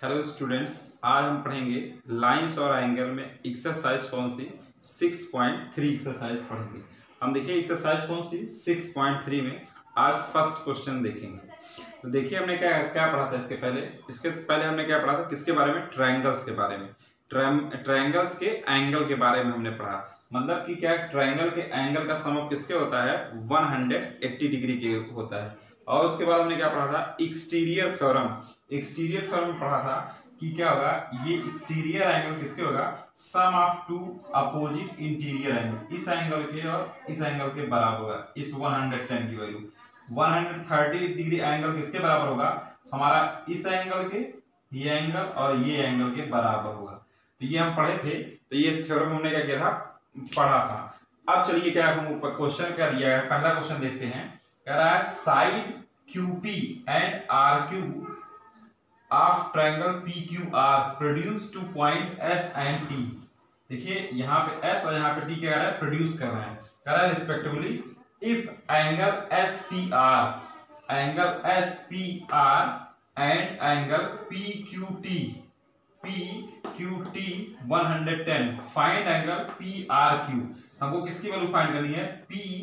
Hello students, आज हम पढ़ेंगे लाइंस और एंगल में एक्सरसाइज कौन सी 6.3 एक्सरसाइज पढ़ेंगे। हम देखिए एक्सरसाइज कौन सी 6.3 में आज फर्स्ट क्वेश्चन देखेंगे। तो देखिए हमने क्या क्या पढ़ा था इसके पहले हमने क्या पढ़ा था, किसके बारे में, ट्रायंगल्स के बारे में। ट्रायंगल्स के एंगल के बारे में हमने पढ़ा। मतलब कि क्या, ट्रायंगल के एंगल का सम ऑफ किसके होता है, 180 डिग्री के होता है। और उसके बाद हमने क्या पढ़ा था, एक्सटीरियर थ्योरम। एक्सटीरियर थ्योरम पढ़ा था कि क्या होगा, ये एक्सटीरियर एंगल किसके होगा, sum of two opposite interior angle, इस एंगल के और इस एंगल के बराबर होगा। इस 110 की वैल्यू 130 डिग्री एंगल किसके बराबर होगा, हमारा इस एंगल के, ये एंगल और ये एंगल के बराबर होगा। तो ये हम पढ़े थे। तो ये थ्योरम हमने क्या किया था, पढ़ा था। अब चलिए क्या हम क्वेश्चन क्या दिया है, पहला क्वेश्चन देखते हैं। कह रहा है side QP and RQ of triangle PQR produce to point S and T। देखिए यहाँ पे S और यहाँ पे T क्या कर रहा है, प्रोड्यूस कर रहा है। कह रहा है respectively if angle SPR and angle PQT 110, find angle PRQ। हमको किसकी वैल्यू फाइंड करनी है,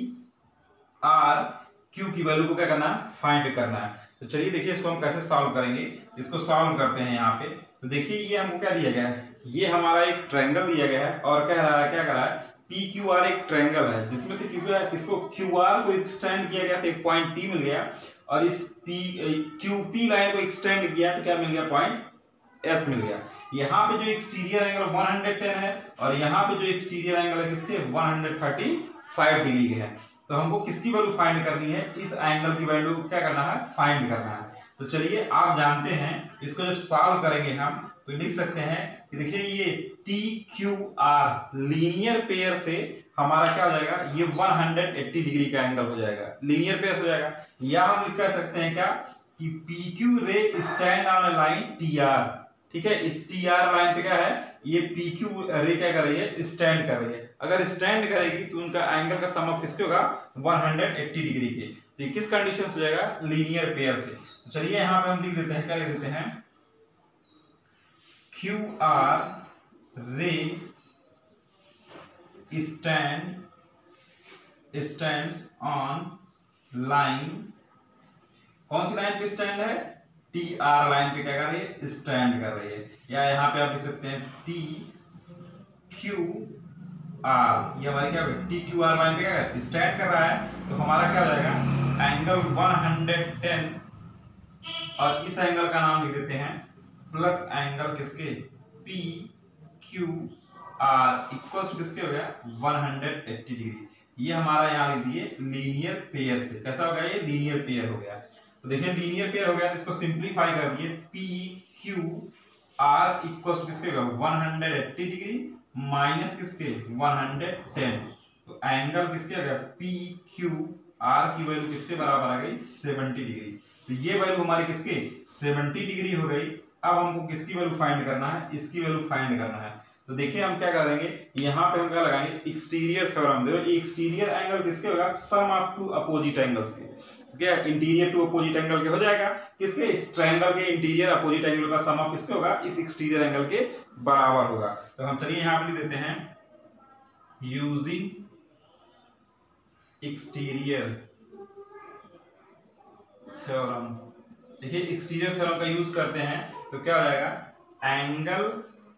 PRQ की वैल्यू को क्या करना है, फाइंड करना है। तो चलिए देखिए इसको हम कैसे सॉल्व करेंगे। इसको सॉल्व करते हैं यहाँ पे। तो देखिए ये हमको क्या दिया गया है, ये हमारा एक ट्रायंगल दिया गया है और कह रहा है, क्या कह रहा है, PQR एक ट्रायंगल है जिसमें से किसको QR को एक्सटेंड किया गया तो एक पॉइंट T मिल गया, और इस QP लाइन को एक्सटेंड किया तो क्या मिल गया, पॉइंट S मिल गया। यहाँ पे जो एक्सटीरियर एंगल 110 है और यहाँ पे जो एक्सटीरियर एंगल है किसके, 135 डिग्री के है। तो हमको किसकी वैल्यू फाइंड करनी है, इस एंगल की वैल्यू क्या करना है, फाइंड करना है। तो चलिए आप जानते हैं, इसको जब सॉल्व करेंगे हम तो लिख सकते हैं कि देखिए ये TQR लीनियर पेयर से हमारा क्या हो जाएगा, ये 180 डिग्री का एंगल हो जाएगा, लीनियर पेयर हो जाएगा। या हम कह सकते हैं क्या कि PQ रे स्टैंड ऑन लाइन TR। ठीक है, इस TR लाइन पे क्या है, ये PQ रे क्या कर रही है, स्टैंड कर रही है। अगर स्टैंड करेगी तो उनका एंगल का सम ऑफ किसके होगा, 180 डिग्री के। तो ये किस कंडीशन से हो जाएगा, लीनियर पेयर से। तो चलिए यहां पे हम लिख देते हैं, क्या लिख देते हैं, QR रे स्टैंड्स ऑन लाइन, कौन सी लाइन पे स्टैंड है, TR लाइन पे क्या कर रही है, स्टैंड कर रही है। या यहाँ पे आप लिख सकते हैं TQR, ये हमारी क्या होगी, TQR लाइन पे क्या स्टैंड कर रहा है। तो हमारा क्या हो जाएगा, एंगल 110 और इस एंगल का नाम लिख देते हैं प्लस एंगल किसके, PQR इक्वल्स किसके हो गया, 180 डिग्री। ये हमारा यहाँ लिख दिए लीनियर पेयर से। कैसा हो गया, ये लीनियर पेयर हो गया। तो देखिए लीनियर पेयर हो गया, तो इसको सिंप्लीफाई कर दिए, PQR इक्वल्स किसके होगा, 180 डिग्री माइनस किसके, 110। तो एंगल किसके आ गया, PQR की वैल्यू किसके बराबर आ गई, 70 डिग्री। तो ये वैल्यू हमारी किसके, 70 डिग्री हो गई। अब हमको किसकी वैल्यू फाइंड करना है, इसकी वैल्यू फाइंड करना है। तो देखिए हम क्या करेंगे, यहाँ पे हम क्या लगाएंगे, एक्सटीरियर थ्योरम। देखो एक्सटीरियर एंगल किसके होगा, sum of two opposite angles के। क्या इंटीरियर टू अपोजिट एंगल के हो जाएगा, किसके, इस ट्रायंगल के इंटीरियर अपोजिट एंगल का सम ऑफ किसके होगा, इस एक्सटीरियर एंगल के बराबर होगा। तो हम चलिए यहाँ पे लिख देते हैं, यूजिंग एक्सटीरियर थ्योरम। देखिए एक्सटीरियर थ्योरम का यूज करते हैं तो क्या हो जाएगा, angle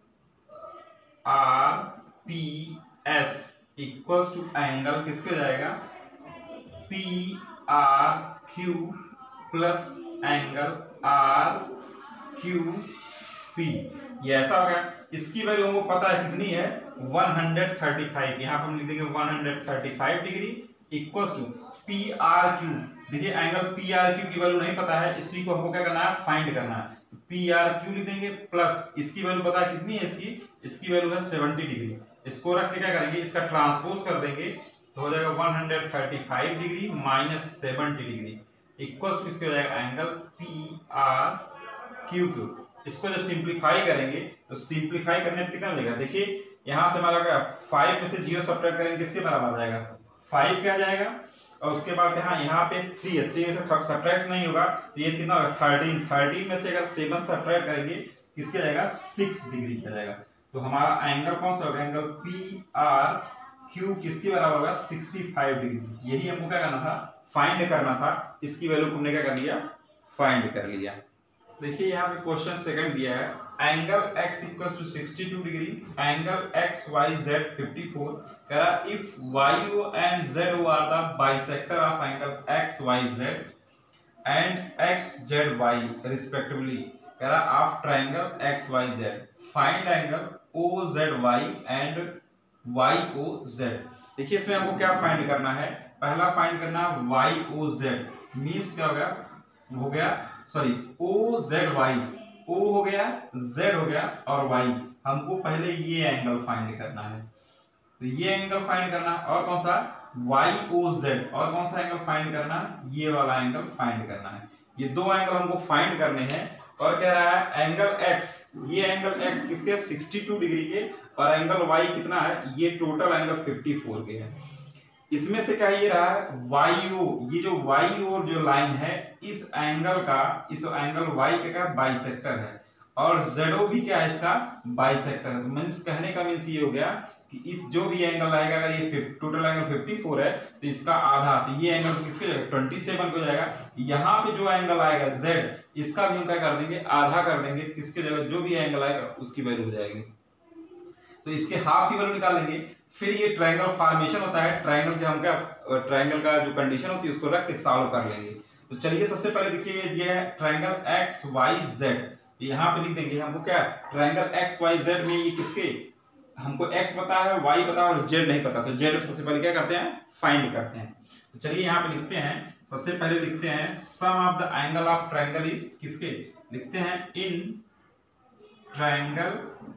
RPS equals to angle किसके हो जाएगा, PRQ प्लस एंगल RQP। ये ऐसा हो गया। इसकी वैल्यू हमको पता है कितनी है, 135। यहाँ पर हम लिख देंगे 135 डिग्री इक्वल्स टू PRQ। देखिए एंगल PRQ की वैल्यू नहीं पता है, इसी को हमको क्या करना है, फाइंड करना है। PRQ लिख देंगे प्लस इसकी वैल्यू पता है कितनी है, इसकी वैल्यू है 70 डिग्री। इसको रख के क्या करेंगे, इसका ट्रांसपोज कर देंगे तो हो जाएगा 135 degree minus 70 degree equals to इसके हो जाएगा एंगल PRQ। इसको जब सिंप्लीफाई करेंगे तो सिंप्लीफाई करने पर कितना मिलेगा, देखिए यहां से हमारा क्या, 5 में से 0 सब्ट्रैक्ट करेंगे किसके बराबर आ जाएगा, 5 क्या जाएगा। और उसके बाद यहाँ पे 3 है, 3 में से सब्ट्रैक्ट नहीं होगा तो ये कितना होगा, 13 में से अगर 7 सब्ट्रैक्ट करेंगे किसके जाएगा 6 डिग्री का जाएगा। तो हमारा एंगल कौन सा होगा, एंगल पी आर क्यू किसके बराबर होगा 65 डिग्री। यही हमको क्या करना था, फाइंड करना था। इसकी वैल्यू हमने क्या कर लिया, फाइंड कर लिया। देखिए यहाँ पे क्वेश्चन सेकंड दिया है, angle x equals to 62 degree, angle X Y Z 54। कह रहा if YO and ZO are the bisector of angle XYZ and XZY रिस्पेक्टिवली। कह रहा of triangle XYZ, find angle OZY and YOZ। देखिए इसमें हमको क्या फाइंड करना है, पहला फाइंड करना YOZ मींस क्या हो गया सॉरी OZY, O हो गया, Z हो गया और Y। हमको पहले ये एंगल फाइंड करना है, तो ये एंगल फाइंड करना है। और कौन सा YOZ, और कौन सा एंगल फाइंड करना है, ये वाला एंगल फाइंड करना है। ये दो एंगल हमको फाइंड करने हैं। और कह रहा है एंगल X, ये एंगल X किसके 62 डिग्री के, और एंगल Y कितना है, ये टोटल एंगल 54 के है। इसमें से क्या ये रहा है YO, ये जो YO जो लाइन है इस एंगल का, इस एंगल Y के का बाइसेक्टर है, और ZO भी क्या है इसका बाइसेक्टर है। तो मींस कहने का मींस ये हो गया कि इस जो भी एंगल आएगा, अगर ये टोटल एंगल 54 है तो इसका आधा, तो ये एंगल किसके जाएगा 27 को जाएगा। यहाँ पे जो एंगल आएगा Z, इसका भी हम क्या कर देंगे आधा कर देंगे, किसके जगह जो भी एंगल आएगा उसकी वैल्यू हो जाएगी। तो इसके हाफ की वैल्यू निकालेंगे। फिर ये ट्रायंगल फॉर्मेशन होता है, ट्रायंगल के हम क्या ट्रायंगल का जो कंडीशन होती है उसको रख के सॉल्व कर लेंगे। तो चलिए सबसे पहले देखिए ये है ट्रायंगल XYZ, यहाँ पे लिख देंगे हमको क्या ट्रायंगल XYZ में ये किसके, हमको x पता है, y पता है और z नहीं पता, तो z सबसे पहले क्या करते हैं फाइंड करते हैं। तो चलिए यहाँ पे लिखते हैं, सबसे पहले लिखते हैं sum of the angle of triangle is किसके, लिखते हैं in triangle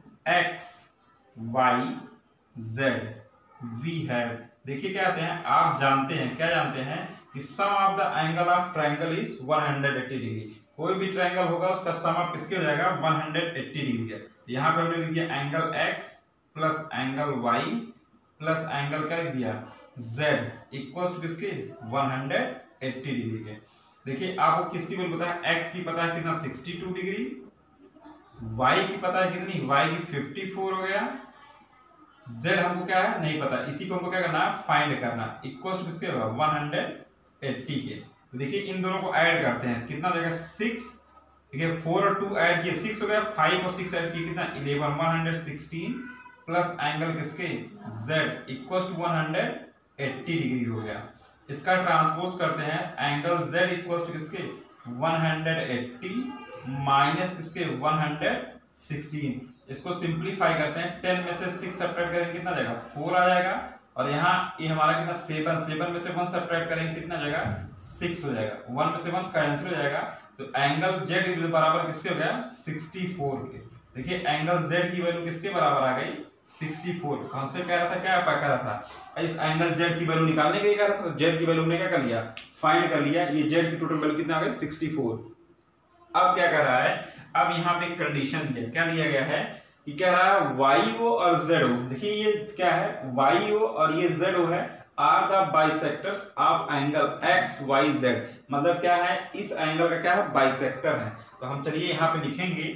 XYZ we have. देखिए क्या कहते हैं, आप जानते हैं, क्या जानते हैं कि sum of the angle of triangle is 180 degree. कोई भी ट्रायंगल होगा उसका सम ऑफ किसके हो जाएगा 180 डिग्री का। यहाँ पे हमने लिख दिया angle x plus angle y plus angle क्या लिख दिया z इक्वल्स टू किसके 180 डिग्री के। देखिए आपको किसकी वैल्यू पता है, x की पता है कितना 62 डिग्री, y की पता है कितनी, y की 54 हो गया, z हमको क्या है नहीं पता, इसी को हमको क्या करना है फाइंड करना, इक्वल्स टू किसके होगा 180 के। तो देखिए इन दोनों को ऐड करते हैं, कितना जाएगा 6, ठीक है 4 और 2 ऐड किए 6 हो गया, 5 और 6 ऐड किए कितना 11, 116 प्लस एंगल किसके z इक्वल्स टू 180 डिग्री हो गया। इसका ट्रांसपोज करते हैं, एंगल z इक्वल्स टू किसके 180 माइनस किसके 116। इसको सिंप्लीफाई करते हैं, 10 में से 6 सब्ट्रैक्ट करेंगे कितना जाएगा 4 आ जाएगा, और यहाँ ये हमारा कितना 7 में से 1 सब्ट्रैक्ट करेंगे कितना जाएगा 6 हो जाएगा, 1 में से 1 कैंसिल हो जाएगा। तो एंगल z बराबर किसके हो गया 64 के। देखिए एंगल z की वैल्यू किसके बराबर आ गई 64। हमसे कह रहा था क्या कह रहा था, इस एंगल z की वैल्यू निकालने के लिए कह रहा था, तो z की वैल्यू हमने क्या कर लिया फाइंड कर लिया, ये z की टोटल वैल्यू कितना आ गई 64। अब क्या कर रहा है, अब यहाँ पे एक कंडीशन दिया, क्या दिया गया है कि कह रहा है YO और ZO, देखिए ये क्या है YO और ये ZO है, are the bisectors of angle XYZ, मतलब क्या है इस एंगल का क्या है बाइसेक्टर है। तो हम चलिए यहाँ पे लिखेंगे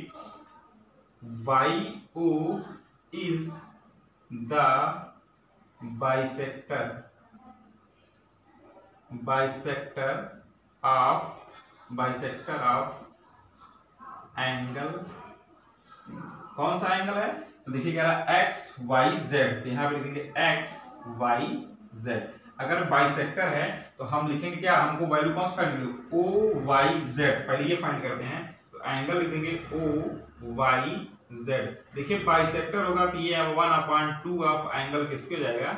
YO is the bisector of angle, कौन सा एंगल है, तो देखिए कह रहा है XYZ, तो यहाँ पे लिखेंगे XYZ। अगर बाइसेक्टर है तो हम लिखेंगे क्या, हमको वैल्यू कौन सा OYZ, पहले ये फाइंड करते हैं, तो एंगल लिख देंगे OYZ। देखिए बाइसेक्टर होगा तो ये 1/2 ऑफ एंगल किसके हो जाएगा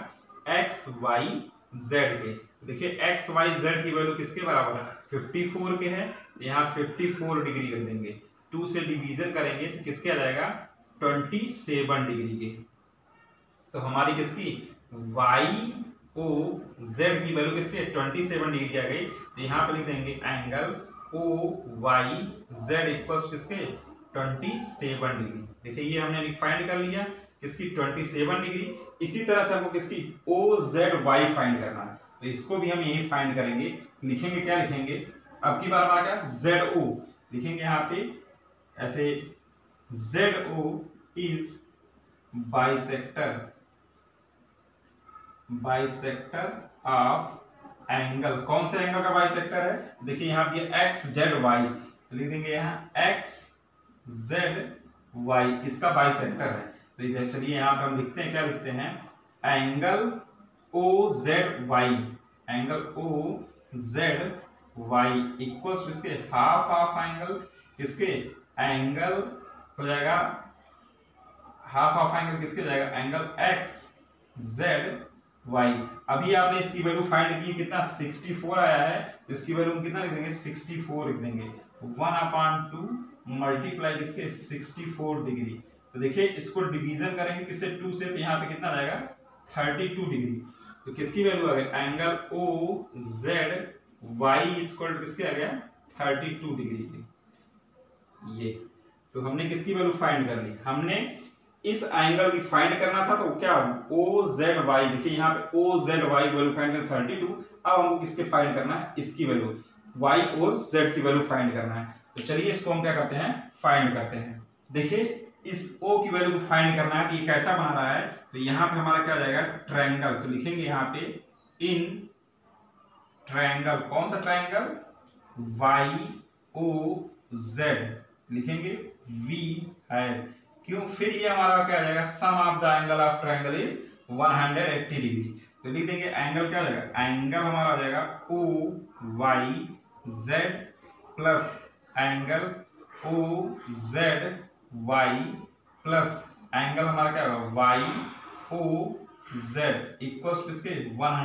XYZ के। देखिए XYZ की वैल्यू किसके बराबर है 54 के है, यहाँ 54 डिग्री कर देंगे, 2 से डिवीजन करेंगे तो किसके आ जाएगा 27 डिग्री के। तो हमारी किसकी YOZ की वैल्यू किसकी 27 डिग्री की आ गई। तो यहाँ पे लिख देंगे एंगल OYZ इक्वल्स किसके 27 डिग्री। देखिए ये हमने फाइंड कर लिया किसकी 27 डिग्री। इसी तरह से हमको किसकी OZY फाइंड करना है, तो इसको भी हम यही फाइंड करेंगे। लिखेंगे क्या लिखेंगे, अब की बार हमारा क्या ZO लिखेंगे, यहाँ पे ऐसे ZO is bisector of angle. कौन से एंगल का बाइसेक्टर है? देखिए यहां दिया एक्स जेड वाई, लिख देंगे यहां एक्स जेड वाई, इसका बाइसेक्टर है। तो चलिए यहां पर हम लिखते हैं, क्या लिखते हैं, angle O Z Y, angle O Z Y equals इसके हाफ ऑफ एंगल, किसके, एंगल हो जाएगा, हाफ ऑफ एंगल किसके जाएगा, एंगल एक्स जेड वाई। अभी आपने इसकी वैल्यू फाइंड की, कितना 64 आया है, तो इसकी वैल्यू कितना लिख देंगे, 64 लिख देंगे, 1/2 मल्टीप्लाई किसके 64 डिग्री। तो देखिए इसको डिवीजन करेंगे किससे, 2 से, तो यहाँ पे कितना जाएगा 32 डिग्री। तो किसकी वैल्यू आ गई, angle O Z Y equal किसके आ गया 32 डिग्री की। ये तो हमने किसकी वैल्यू फाइंड कर ली, हमने इस एंगल की फाइंड करना था, तो क्या ओ जेड वाई, देखिए यहाँ पे ओ जेड वाई की वैल्यू फाइंड कर 32। अब हमको किसके फाइंड करना है, इसकी वैल्यू, वाई और जेड की वैल्यू फाइंड करना है। तो चलिए इसको हम क्या करते हैं, फाइंड करते हैं। देखिए इस ओ की वैल्यू को फाइंड करना है, तो ये कैसा बना रहा है, तो यहाँ पे हमारा क्या जाएगा, ट्रायंगल। तो लिखेंगे यहाँ पे इन ट्रायंगल, कौन सा ट्रायंगल, वाई ओ जेड, लिखेंगे वी है, क्यों, फिर ये हमारा क्या आ जाएगा, sum of the angle of triangle is 180 degree. तो लिख देंगे एंगल क्या हो जाएगा, एंगल हमारा हो जाएगा O Y Z plus angle O Z Y plus angle हमारा क्या होगा, Y O Z equals to इसके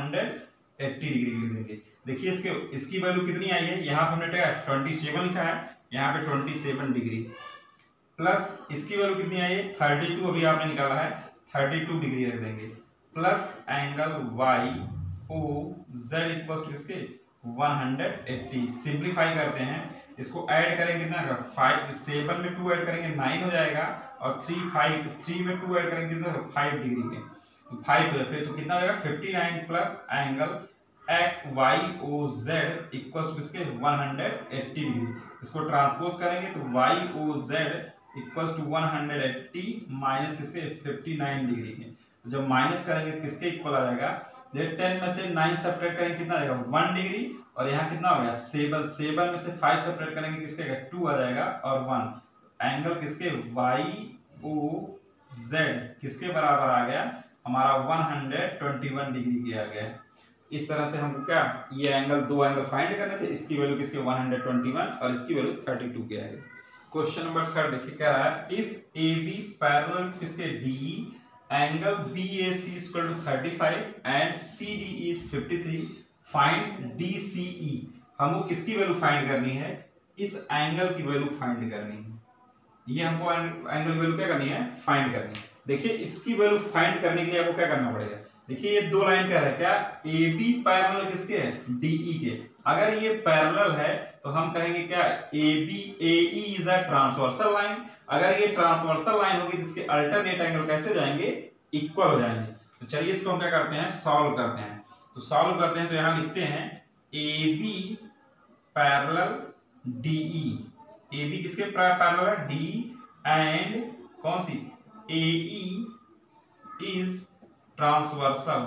180 डिग्री लिख देंगे। देखिए इसकी वैल्यू कितनी आई है, यहाँ पे हमने 27 लिखा है, यहाँ पे 27 डिग्री, प्लस इसकी वैल्यू कितनी आई है 32, अभी आपने निकाला है 32 डिग्री रख देंगे, plus angle Y O Z equals to इसके 180। सिंप्लीफाई करते हैं, इसको ऐड करेंगे कितना, 5 7 में 2 ऐड करेंगे 9 हो जाएगा, और 3 में 2 ऐड करेंगे कितना 5 डिग्री के, तो 5 हो जाए, तो कितना हो जाएगा 59 plus angle Y O Z equals to इसके 180 डिग्री। इसको ट्रांसपोज करेंगे तो Y O Z equals to 180 minus इसके 59 डिग्री के, तो जब माइनस करेंगे किसके इक्वल आ जाएगा, 10 में से 9 सब्ट्रैक्ट करेंगे कितना आ जाएगा 1 डिग्री, और यहाँ कितना हो गया 7 में से 5 सब्ट्रैक्ट करेंगे किसके आएगा 2 आ जाएगा, और 1 एंगल किसके वाई ओ जेड किसके बराबर आ गया, हमारा 121 डिग्री के आ गया। इस तरह से हमको क्या, ये एंगल, दो एंगल फाइंड करने थे, इसकी वैल्यू किसके 121 और इसकी वैल्यू 32 के आ गई। क्वेश्चन नंबर 3 देखिए क्या रहा है, इफ ए बी पैरेलल किसके D, angle B A C equal to 35 and C D is 53, find D C E. हमको किसकी वैल्यू फाइंड करनी है, इस एंगल की वैल्यू फाइंड करनी है, ये हमको एंगल की वैल्यू क्या करनी है, फाइंड करनी है। देखिए इसकी वैल्यू फाइंड करने के लिए आपको क्या करना पड़ेगा, देखिए ये दो लाइन क्या है, क्या ए बी पैरेलल किसके है, डीई के। अगर ये पैरेलल है तो हम कहेंगे क्या, A B A E is a transversal line. अगर ये ट्रांसवर्सल लाइन होगी तो इसके अल्टरनेट एंगल कैसे जाएंगे, इक्वल हो जाएंगे। तो चलिए इसको हम क्या करते हैं, सॉल्व करते हैं। तो सॉल्व करते हैं, तो यहां लिखते हैं A B parallel D E, A B किसके पैरेलल है, डी, एंड कौन सी, ए ई इज ट्रांसवर्सल,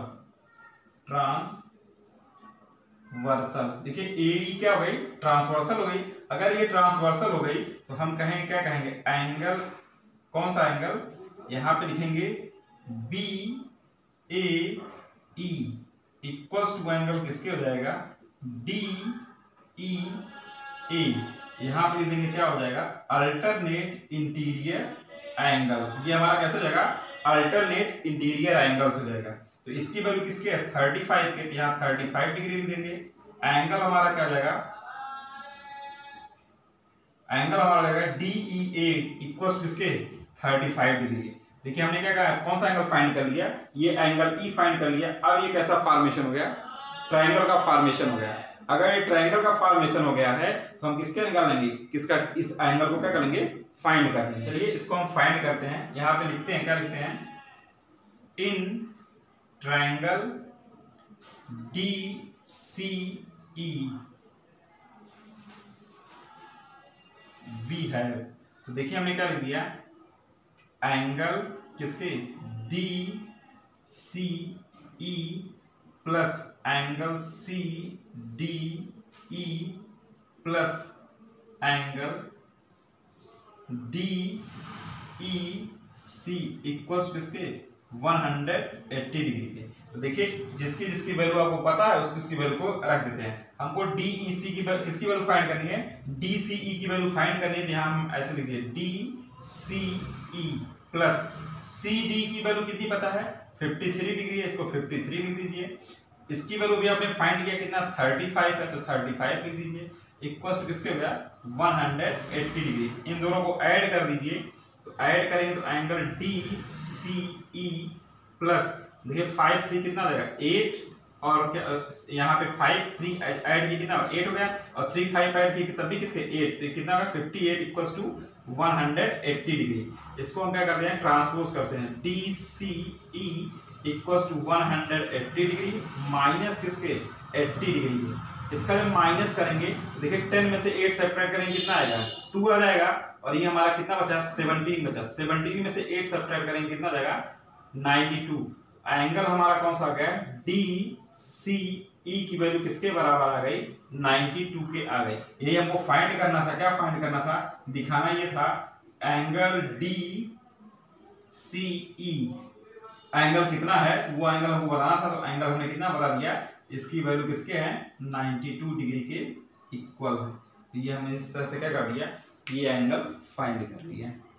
देखिए एई क्या हो गई, ट्रांसवर्सल हो गई। अगर ये ट्रांसवर्सल हो गई तो हम कहेंगे, क्या कहेंगे, एंगल, कौन सा एंगल, यहां पे लिखेंगे B A E equals to angle किसके हो जाएगा, डी ई ए, यहां पे लिख देंगे क्या हो जाएगा, अल्टरनेट इंटीरियर एंगल। ये हमारा कैसे हो जाएगा, अल्टरनेट इंटीरियर एंगल्स हो जाएगा। तो इसकी वैल्यू किसकी है 35 के, तो यहाँ 35 डिग्री लिख देंगे। एंगल हमारा क्या हो जाएगा, एंगल हमारा हो जाएगा DEA इक्वल्स टू किसके 35 डिग्री। देखिए हमने क्या कहा, कौन सा एंगल फाइंड कर लिया, ये एंगल E फाइंड कर लिया। अब ये कैसा फॉर्मेशन हो गया, ट्रायंगल का फॉर्मेशन हो गया। अगर ये ट्रायंगल का फॉर्मेशन हो गया है तो हम किसके निकालेंगे, किसका, इस एंगल को क्या करेंगे, फाइंड करेंगे। चलिए इसको हम फाइंड करते हैं। यहाँ पे लिखते हैं, क्या लिखते हैं, इन ट्रायंगल DCE वी है। तो देखिए हमने क्या लिख दिया, एंगल किसके D C E plus angle C D E plus angle D E C equals किसके 180 डिग्री के। तो देखिए जिसकी जिसकी वैल्यू आपको पता है उसकी उसकी वैल्यू को रख देते हैं। हमको डी ई सी की वैल्यू किसकी वैल्यू फाइंड करनी है, डी सी ई की वैल्यू फाइंड करनी है। तो यहाँ हम ऐसे लिख दिए D C E plus C D की वैल्यू कितनी पता है 53 डिग्री है, इसको 53 लिख दीजिए। इसकी वैल्यू भी आपने फाइंड किया कितना 35 है, तो 35 लिख दीजिए इक्वल टू किसके हो गया 180 डिग्री। इन दोनों को ऐड कर दीजिए, तो ऐड करेंगे तो angle D C E plus देखिए 5 3 कितना देगा 8 और यहाँ पे 5 3 ऐड किया कितना 8 हो गया और 3 5 ऐड किया तब भी किसके 8, तो कितना होगा 58 इक्वल्स टू 180 डिग्री। इसको हम क्या करते हैं ट्रांसपोज करते हैं D C E equals to 180 degree minus किसके 80 डिग्री। इसका जब माइनस करेंगे देखिए 10 में से 8 सब्ट्रैक्ट करेंगे कितना आएगा 2 आ जाएगा और ये हमारा कितना बचा 17 बचा। 17 में से 8 सब्ट्रैक्ट करेंगे कितना आ जाएगा 92। एंगल हमारा कौन सा आ गया डी सी ई की वैल्यू किसके बराबर आ गई 92 के आ गई। यही हमको फाइंड करना था। क्या फाइंड करना था, दिखाना ये था angle D C E angle कितना है, वो एंगल हमको बताना था। तो एंगल हमने कितना बता दिया, इसकी वैल्यू किसके है 92 डिग्री के इक्वल है। तो ये हमने इस तरह से क्या कर दिया, ये एंगल फाइंड कर लिया।